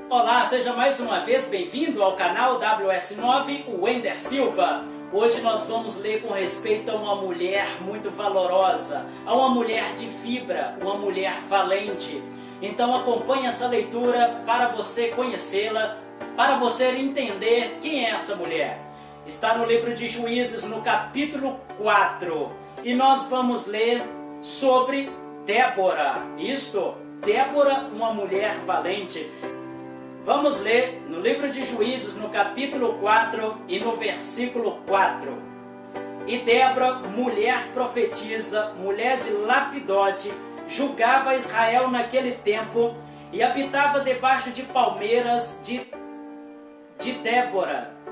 Olá, seja mais uma vez bem-vindo ao canal WS9, o Wender Silva. Hoje nós vamos ler com respeito a uma mulher muito valorosa, a uma mulher de fibra, uma mulher valente. Então acompanhe essa leitura para você conhecê-la, para você entender quem é essa mulher. Está no livro de Juízes, no capítulo 4, e nós vamos ler sobre Débora. Débora, uma mulher valente. Vamos ler no livro de Juízes, no capítulo 4 e no versículo 4. E Débora, mulher profetisa, mulher de Lapidote, julgava Israel naquele tempo e habitava debaixo de palmeiras de Débora.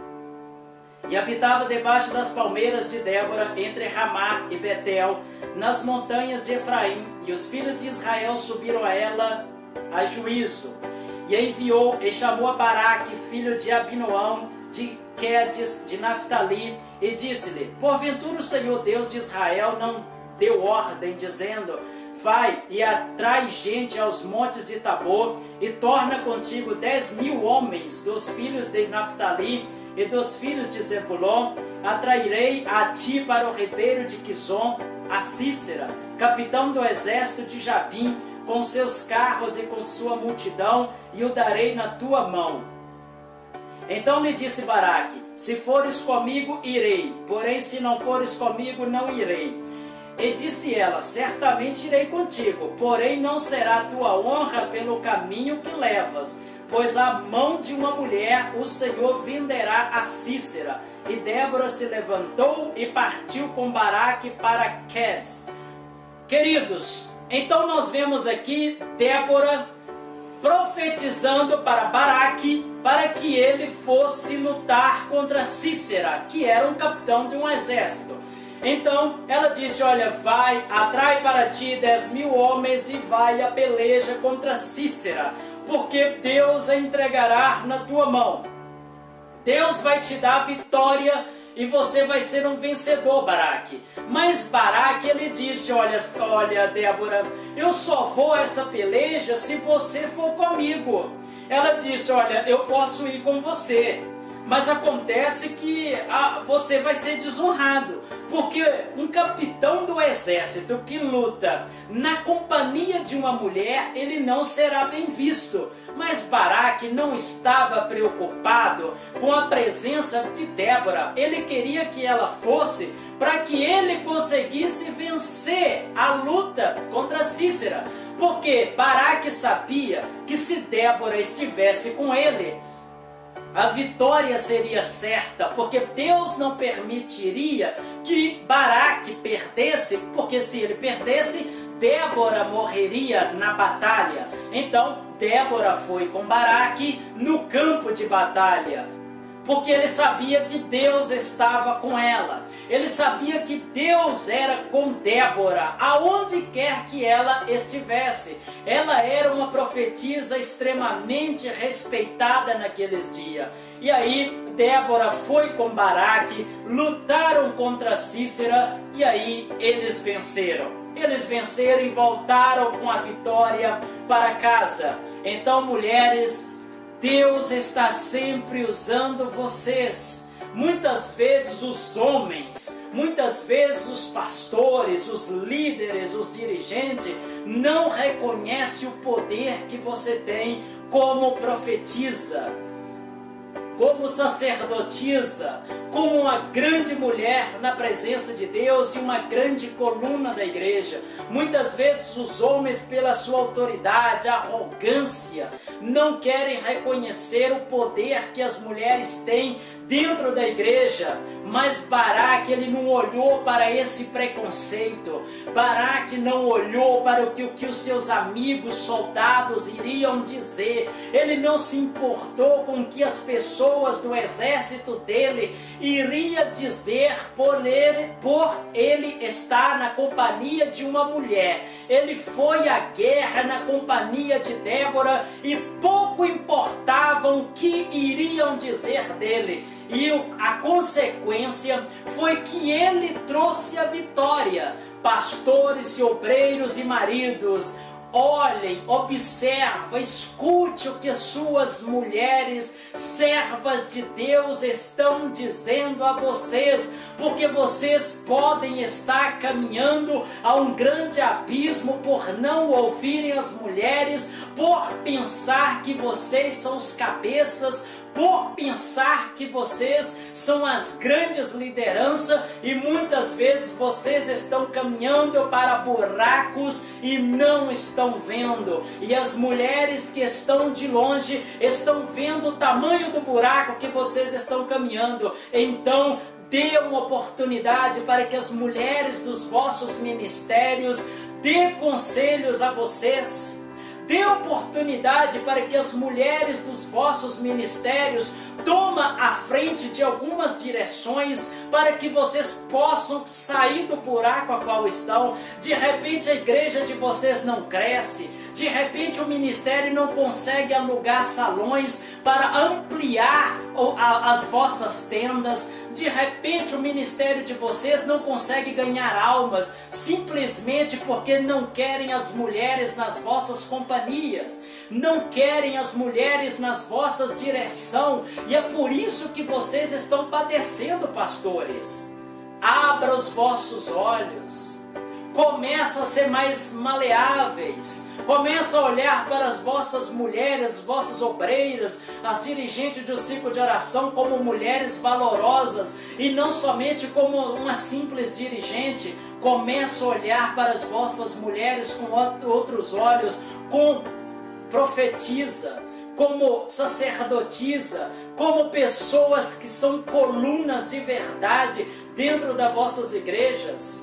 E habitava debaixo das palmeiras de Débora, entre Ramá e Betel, nas montanhas de Efraim. E os filhos de Israel subiram a ela a juízo. E enviou e chamou a Baraque, filho de Abinoão, de Quedes, de Naftali, e disse-lhe: porventura o Senhor Deus de Israel não deu ordem, dizendo: vai e atrai gente aos montes de Tabor, e torna contigo 10.000 homens dos filhos de Naftali e dos filhos de Zebulon. Atrairei a ti para o ribeiro de Quizon a Cícera, capitão do exército de Jabim, com seus carros e com sua multidão, e o darei na tua mão. Então lhe disse Baraque: se fores comigo, irei, porém se não fores comigo, não irei. E disse ela: certamente irei contigo, porém não será tua honra pelo caminho que levas, pois a mão de uma mulher o Senhor venderá a Cícera. E Débora se levantou e partiu com Baraque para Quedes. Queridos, então nós vemos aqui Débora profetizando para Baraque para que ele fosse lutar contra Cícera, que era um capitão de um exército. Então ela disse: olha, vai, atrai para ti 10.000 homens e vai a peleja contra Cícera, porque Deus a entregará na tua mão. Deus vai te dar vitória e você vai ser um vencedor, Baraque. Mas Baraque, ele disse: olha, Débora, eu só vou a essa peleja se você for comigo. Ela disse: olha, eu posso ir com você, mas acontece que você vai ser desonrado, porque um capitão do exército que luta na companhia de uma mulher, ele não será bem visto. Mas Baraque não estava preocupado com a presença de Débora. Ele queria que ela fosse para que ele conseguisse vencer a luta contra Cícera, porque Baraque sabia que se Débora estivesse com ele, a vitória seria certa, porque Deus não permitiria que Baraque perdesse, porque se ele perdesse, Débora morreria na batalha. Então Débora foi com Baraque no campo de batalha, porque ele sabia que Deus estava com ela. Ele sabia que Deus era com Débora, aonde quer que ela estivesse. Ela era uma profetisa extremamente respeitada naqueles dias. E aí Débora foi com Baraque, lutaram contra Cícera, e aí eles venceram. Eles venceram e voltaram com a vitória para casa. Então, mulheres, Deus está sempre usando vocês. Muitas vezes os homens, muitas vezes os pastores, os líderes, os dirigentes não reconhecem o poder que você tem como profetisa, como sacerdotisa, como uma grande mulher na presença de Deus e uma grande coluna da igreja. Muitas vezes os homens, pela sua autoridade, arrogância, não querem reconhecer o poder que as mulheres têm dentro da igreja. Mas Baraque, ele não olhou para esse preconceito. Baraque não olhou para o que os seus amigos soldados iriam dizer. Ele não se importou com o que as pessoas do exército dele iria dizer por ele estar na companhia de uma mulher. Ele foi à guerra na companhia de Débora e pouco importava o que iriam dizer dele. E a consequência foi que ele trouxe a vitória. Pastores e obreiros e maridos, olhem, observa, escute o que suas mulheres, servas de Deus, estão dizendo a vocês, porque vocês podem estar caminhando a um grande abismo por não ouvirem as mulheres, por pensar que vocês são os cabeças, por pensar que vocês são as grandes lideranças, e muitas vezes vocês estão caminhando para buracos e não estão vendo. E as mulheres que estão de longe estão vendo o tamanho do buraco que vocês estão caminhando. Então, dê uma oportunidade para que as mulheres dos vossos ministérios dê conselhos a vocês. Dê oportunidade para que as mulheres dos vossos ministérios tomem a frente de algumas direções para que vocês possam sair do buraco a qual estão. De repente a igreja de vocês não cresce, de repente o ministério não consegue alugar salões para ampliar as vossas tendas, de repente o ministério de vocês não consegue ganhar almas, simplesmente porque não querem as mulheres nas vossas companhias, não querem as mulheres nas vossas direção, e é por isso que vocês estão padecendo, pastores. Abra os vossos olhos. Começa a ser mais maleáveis. Começa a olhar para as vossas mulheres, vossas obreiras, as dirigentes do ciclo de oração como mulheres valorosas e não somente como uma simples dirigente. Começa a olhar para as vossas mulheres com outros olhos, com profetisa, como sacerdotisa, como pessoas que são colunas de verdade dentro das vossas igrejas.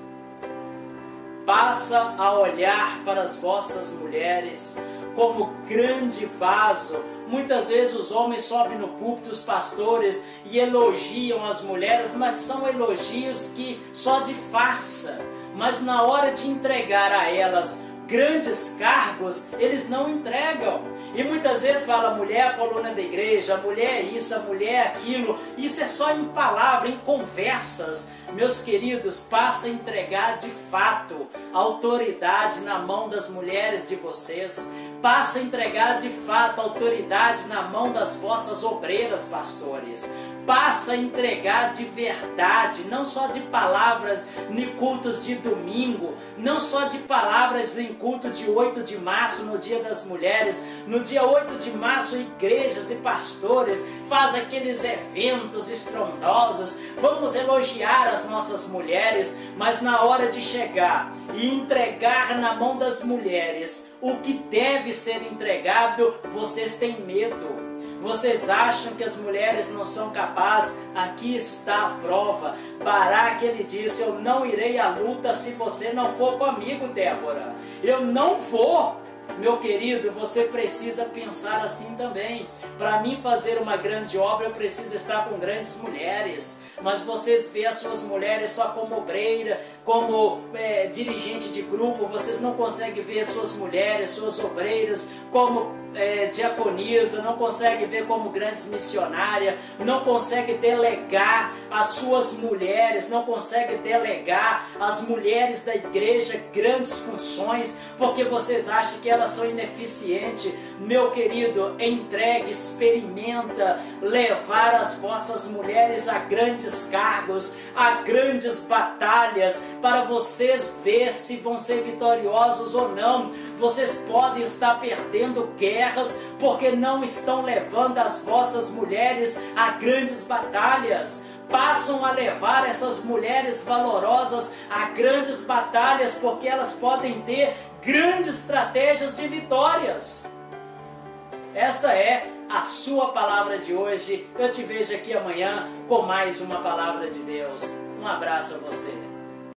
Passa a olhar para as vossas mulheres como grande vaso. Muitas vezes os homens sobem no púlpito, os pastores, e elogiam as mulheres, mas são elogios que só de farsa. Mas na hora de entregar a elas grandes cargos, eles não entregam. E muitas vezes fala, mulher é a coluna da igreja, a mulher é isso, a mulher é aquilo. Isso é só em palavra, em conversas. Meus queridos, passa a entregar de fato a autoridade na mão das mulheres de vocês. Passa a entregar de fato a autoridade na mão das vossas obreiras, pastores. Passa a entregar de verdade, não só de palavras em cultos de domingo, não só de palavras em culto de 8 de março, no Dia das Mulheres. No dia 8 de março, igrejas e pastores fazem aqueles eventos estrondosos. Vamos elogiar as nossas mulheres, mas na hora de chegar e entregar na mão das mulheres o que deve ser entregado, vocês têm medo. Vocês acham que as mulheres não são capazes? Aqui está a prova. Baraque, ele disse, eu não irei à luta se você não for comigo, Débora. Eu não vou. Meu querido, você precisa pensar assim também. Para mim fazer uma grande obra, eu preciso estar com grandes mulheres. Mas vocês veem as suas mulheres só como obreira, como dirigente de grupo. Vocês não conseguem ver suas mulheres, suas obreiras como diaconisa, não consegue ver como grandes missionárias, não consegue delegar as suas mulheres, não consegue delegar as mulheres da igreja grandes funções, porque vocês acham que elas são ineficientes. Meu querido, entregue, experimenta levar as vossas mulheres a grandes cargos, a grandes batalhas, para vocês ver se vão ser vitoriosos ou não. Vocês podem estar perdendo guerras porque não estão levando as vossas mulheres a grandes batalhas. Passam a levar essas mulheres valorosas a grandes batalhas porque elas podem ter grandes estratégias de vitórias. Esta é a sua palavra de hoje. Eu te vejo aqui amanhã com mais uma palavra de Deus. Um abraço a você.